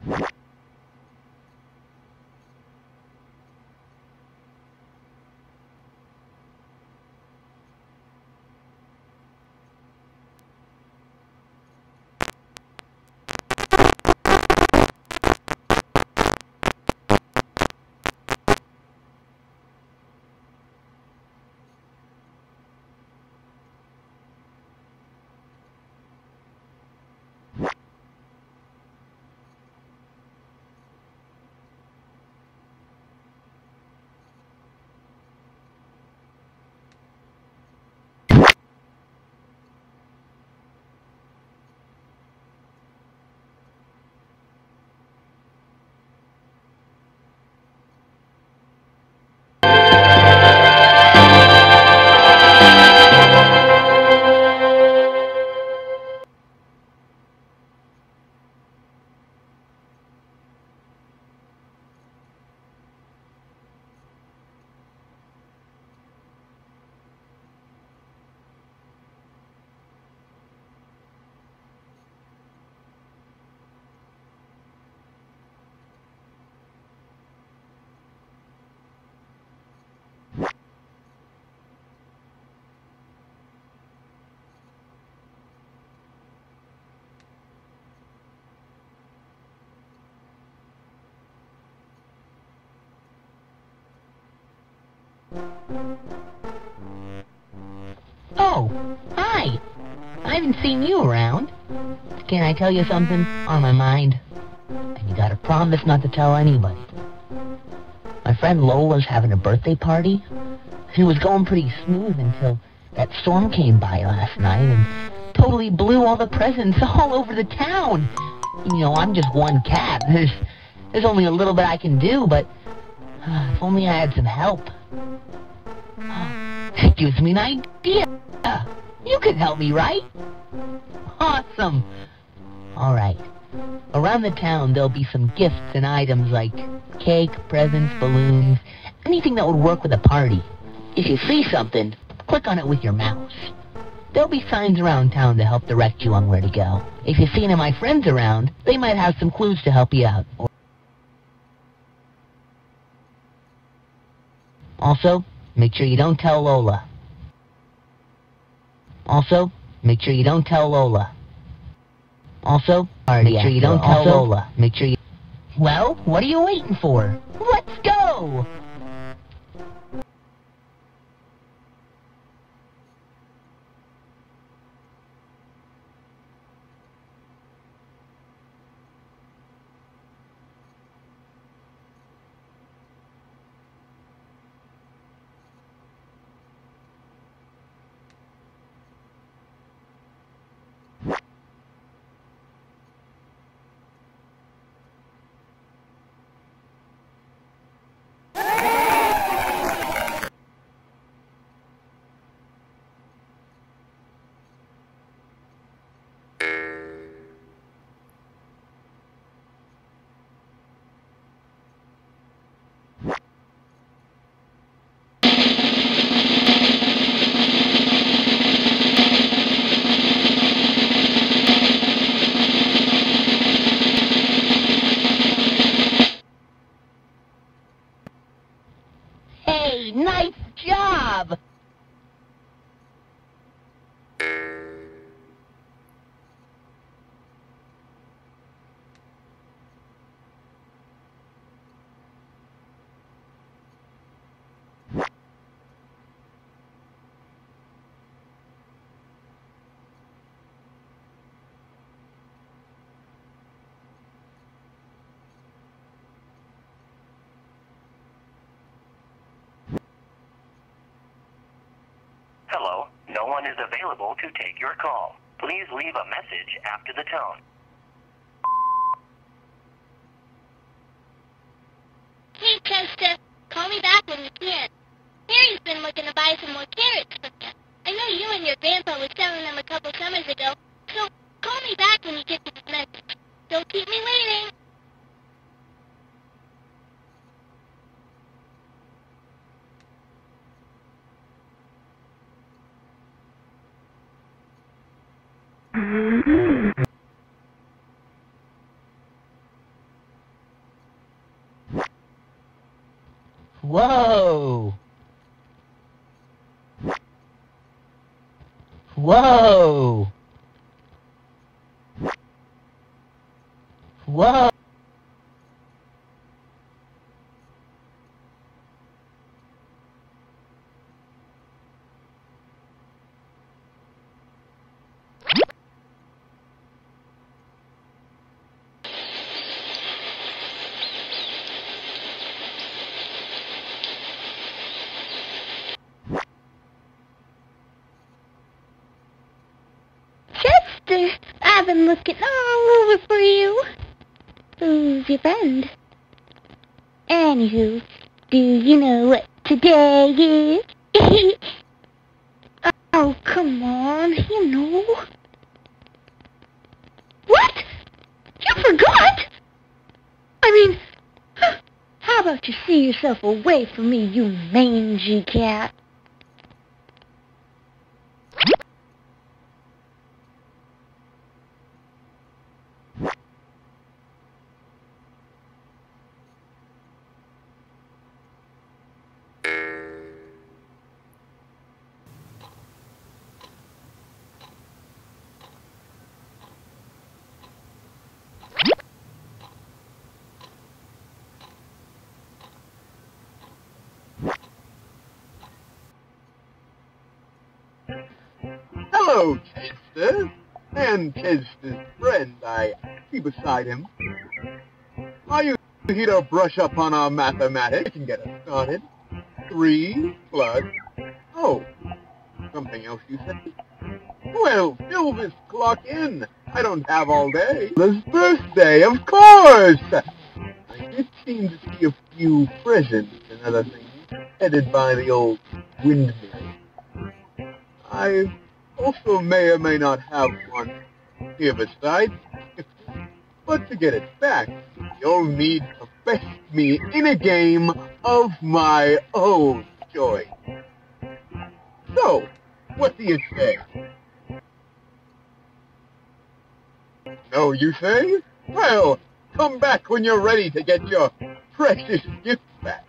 Oh, hi. I haven't seen you around. Can I tell you something on my mind? And you gotta promise not to tell anybody. My friend Lola's having a birthday party. It was going pretty smooth until that storm came by last night and totally blew all the presents all over the town. You know, I'm just one cat. There's only a little bit I can do, but if only I had some help. It gives me an idea. You can help me, right? Awesome. All right. Around the town, there'll be some gifts and items like cake, presents, balloons, anything that would work with a party. If you see something, click on it with your mouse. There'll be signs around town to help direct you on where to go. If you see any of my friends around, they might have some clues to help you out. Also, make sure you don't tell Lola. Also, make sure you don't tell Lola. Also, make sure you don't tell Lola. Make sure you... Well, what are you waiting for? Let's go! Hey, nice job! Hello, no one is available to take your call. Please leave a message after the tone. Hey, Chester, call me back when you can. Harry's been looking to buy some more carrots from you. I know you and your grandpa were selling them a couple summers ago, so call me back when you get to the message. Don't keep me waiting. Whoa! Whoa! Whoa! Chester, I've been looking all over for you. Who's your friend? Anywho, do you know what today is? Oh, come on, you know. What? You forgot? I mean, how about you see yourself away from me, you mangy cat? Hello, Chester. And Chester's friend, I see beside him. Are you here to brush up on our mathematics? I can get us started. 3 plus... Oh, something else you said? Well, fill this clock in. I don't have all day. His birthday, of course! I did seem to see a few presents and other things headed by the old windmill. I also may or may not have one here beside. But to get it back, you'll need to face me in a game of my own choice. So, what do you say? No, you say? Well, come back when you're ready to get your precious gift back.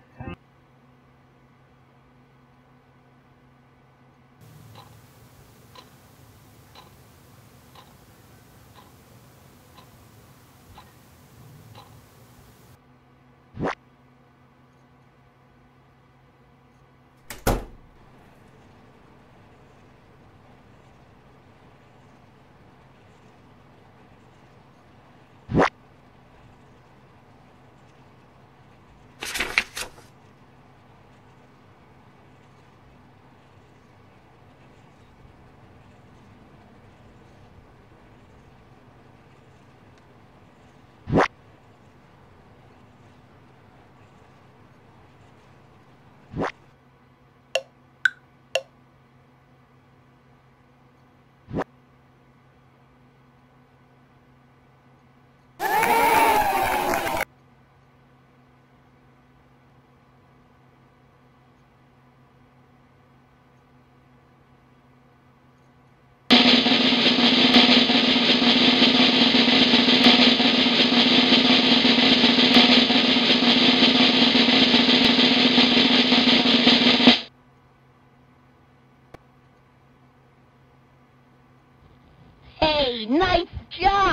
Hey, nice job!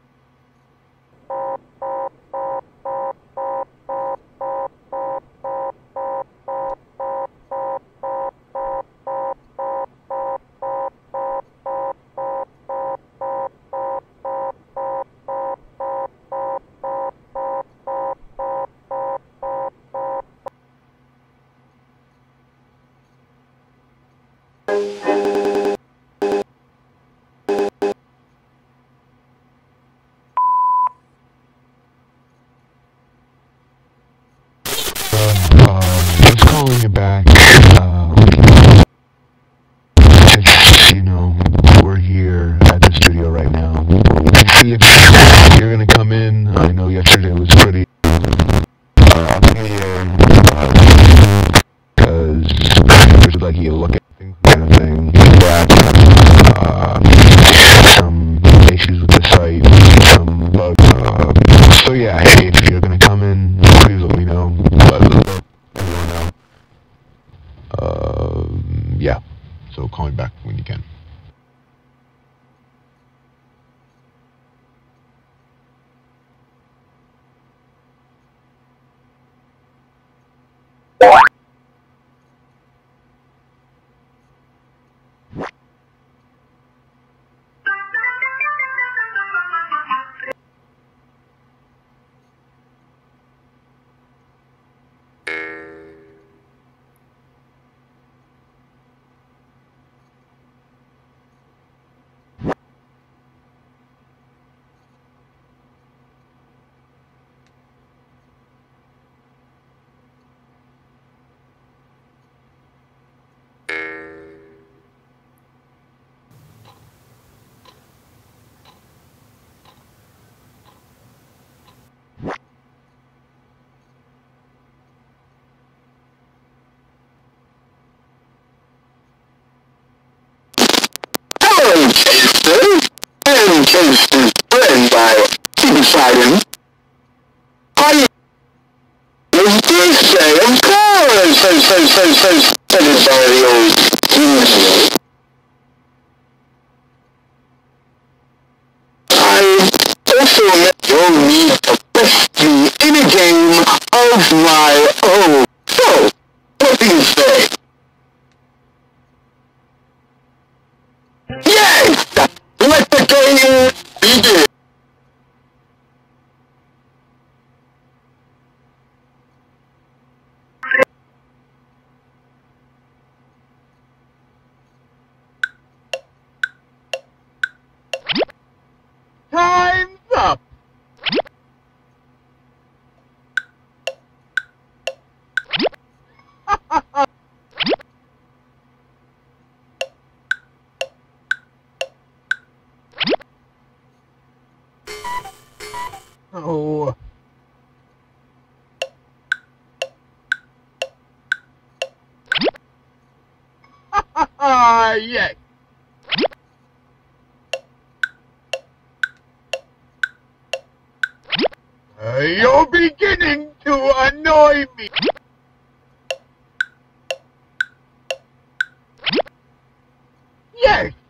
Just calling you back. You know, we're here at the studio right now. See if you're gonna come in. I know yesterday was pretty up in the air, because there's like you look at things kind of thing. Some issues with the site, some bugs. So yeah, hey, if you're gonna come in, please let me know. Let everyone know. call me back when you can. Hello, Chester. I'm Chester's friend. I sit beside him. Are you his birthday? Of course, says everybody always usually. I also met your need to best me in a game of my own. So, what do you say? Yes! Let the game begin! Time's up! Oh. Yes. You're beginning to annoy me. Yes.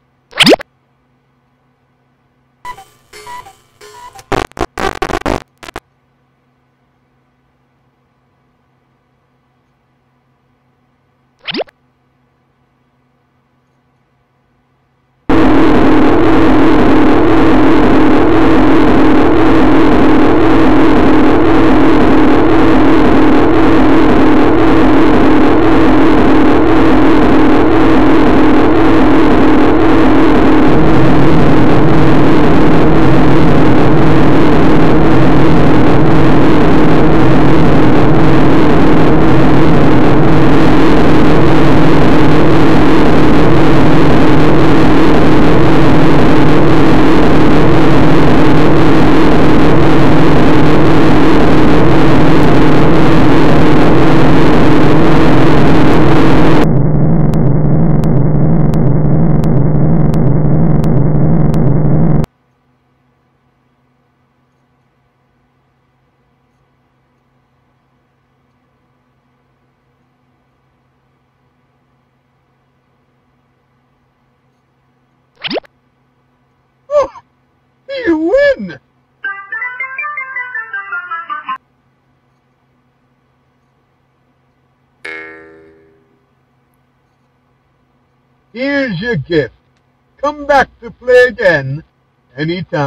You win! Here's your gift. Come back to play again anytime.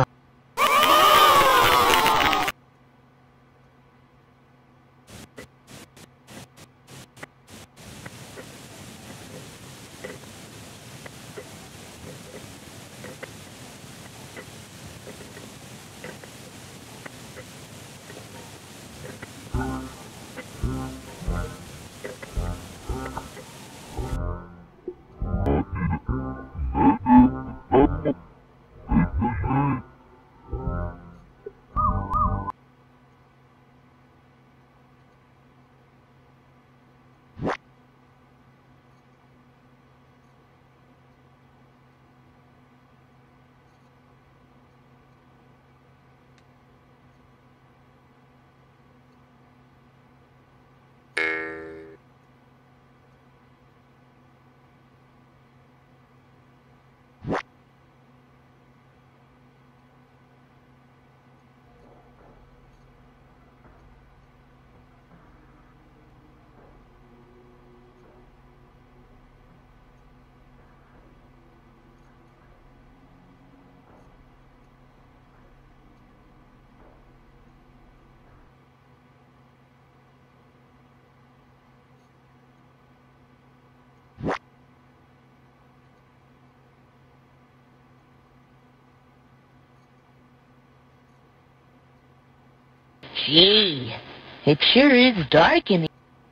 Gee, it sure is dark in here.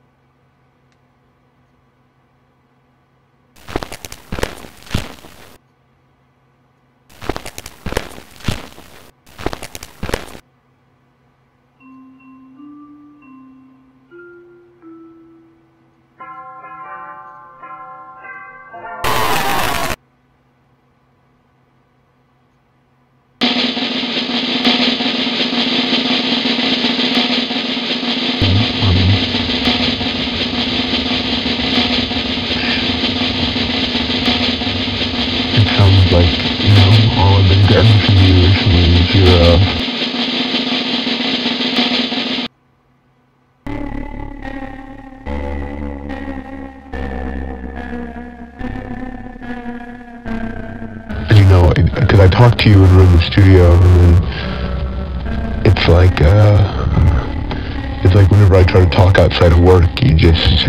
It sounds like, all I've been getting from you recently is your, because I talked to you when we were in the studio, and then it's like whenever I try to talk outside of work, you just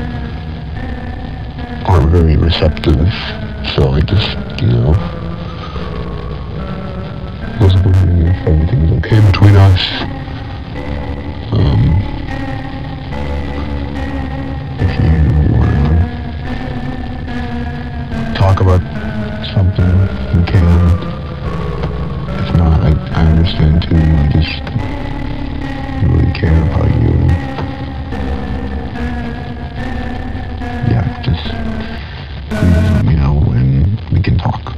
aren't very receptive. So I just, was wondering if everything's okay between us. If you want to talk about something, you can. If not, I understand too. I just really care about you. Yeah, just please let me know when we can talk.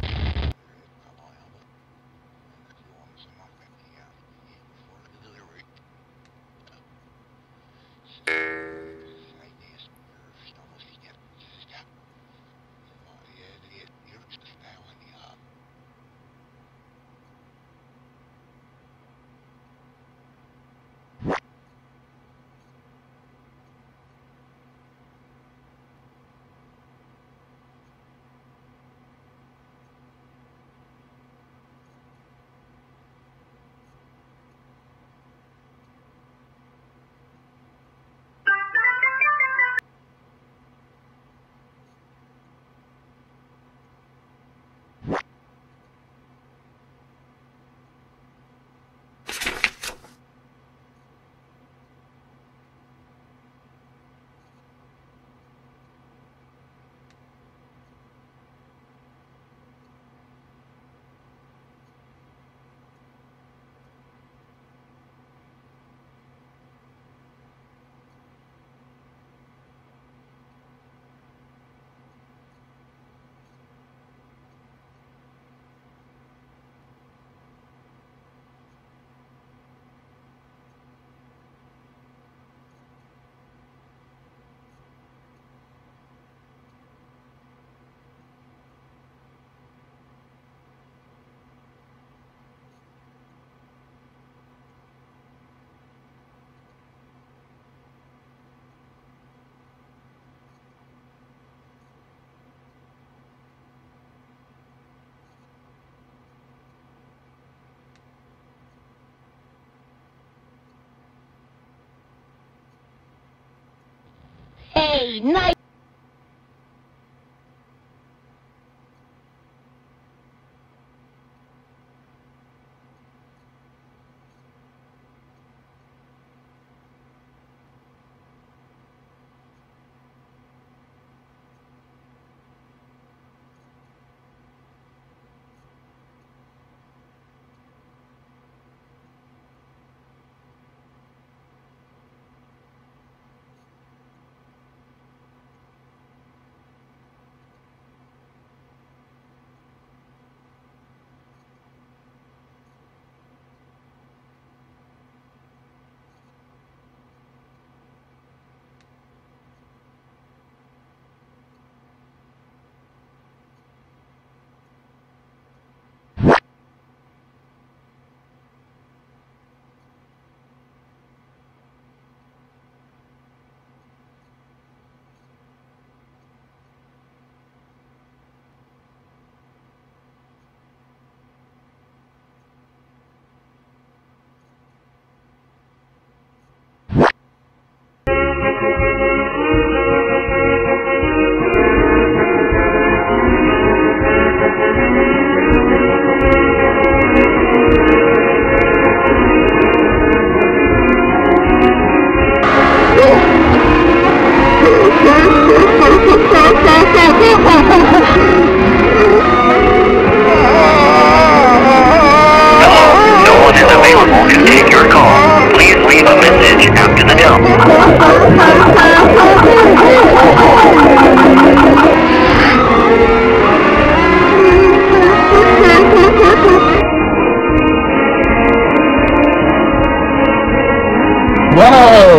Hey, nice.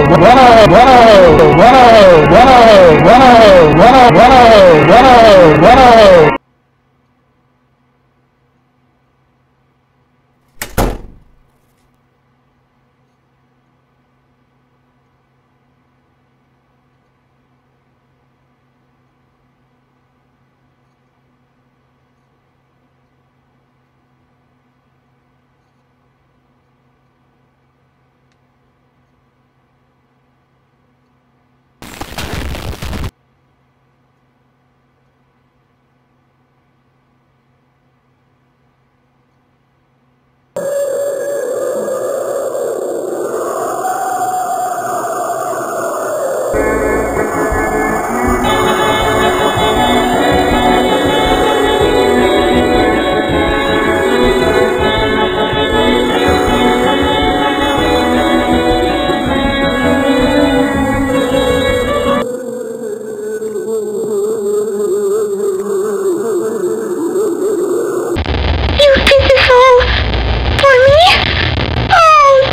You did this all for me? Oh,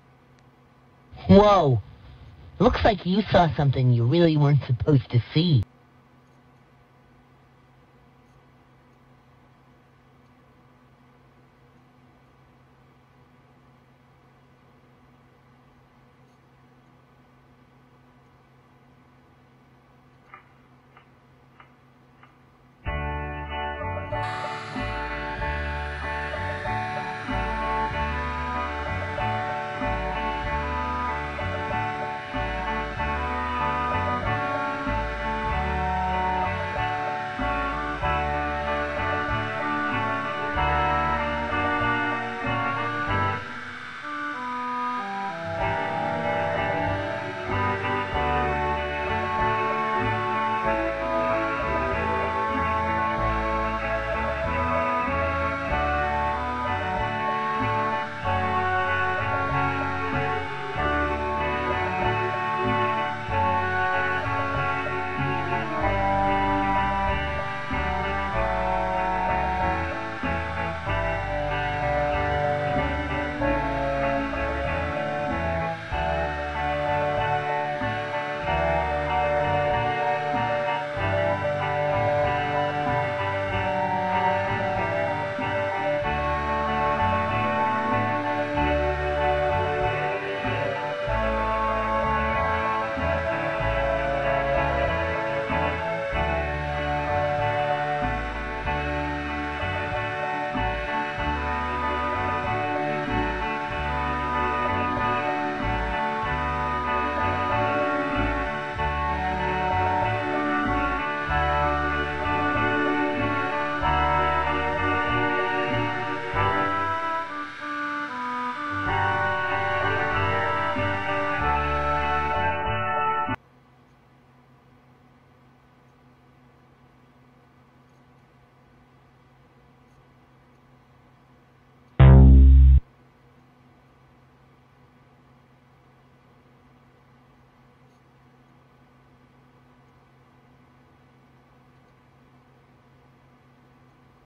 Whoa. Looks like you saw something you really weren't supposed to see.